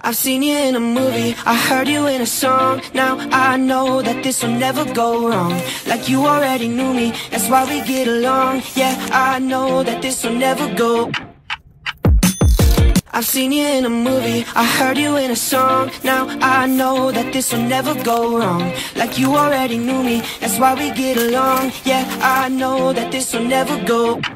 I've seen you in a movie, I heard you in a song. Now I know that this will never go wrong. Like you already knew me, that's why we get along. Yeah, I know that this will never go. I've seen you in a movie, I heard you in a song. Now I know that this will never go wrong. Like you already knew me, that's why we get along. Yeah, I know that this will never go.